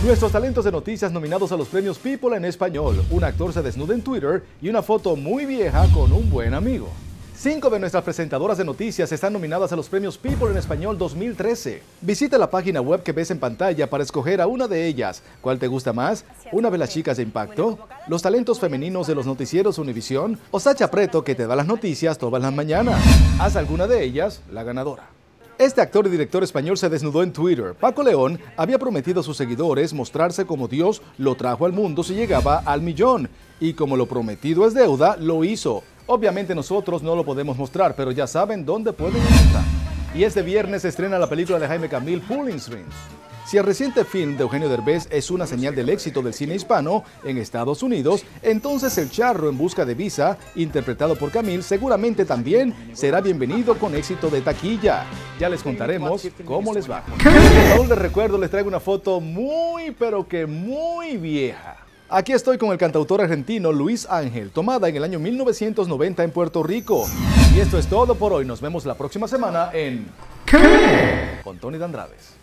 Nuestros talentos de noticias nominados a los premios People en español. Un actor se desnuda en Twitter y una foto muy vieja con un buen amigo. 5 de nuestras presentadoras de noticias están nominadas a los premios People en español 2013. Visita la página web que ves en pantalla para escoger a una de ellas. ¿Cuál te gusta más? ¿Una de las chicas de impacto? ¿Los talentos femeninos de los noticieros Univisión? ¿O Sacha Preto, que te da las noticias todas las mañanas? Haz alguna de ellas la ganadora. Este actor y director español se desnudó en Twitter. Paco León había prometido a sus seguidores mostrarse como Dios lo trajo al mundo si llegaba al millón. Y como lo prometido es deuda, lo hizo. Obviamente nosotros no lo podemos mostrar, pero ya saben dónde pueden encontrar. Y este viernes se estrena la película de Jaime Camil, Pulling Strings. Si el reciente film de Eugenio Derbez es una señal del éxito del cine hispano en Estados Unidos, entonces El Charro en busca de visa, interpretado por Camil, seguramente también será bienvenido con éxito de taquilla. Ya les contaremos cómo les va. Aún les recuerdo, les traigo una foto muy, pero que muy vieja. Aquí estoy con el cantautor argentino Luis Ángel, tomada en el año 1990 en Puerto Rico. Y esto es todo por hoy. Nos vemos la próxima semana en ¿Qué? Con Tony de Andrades.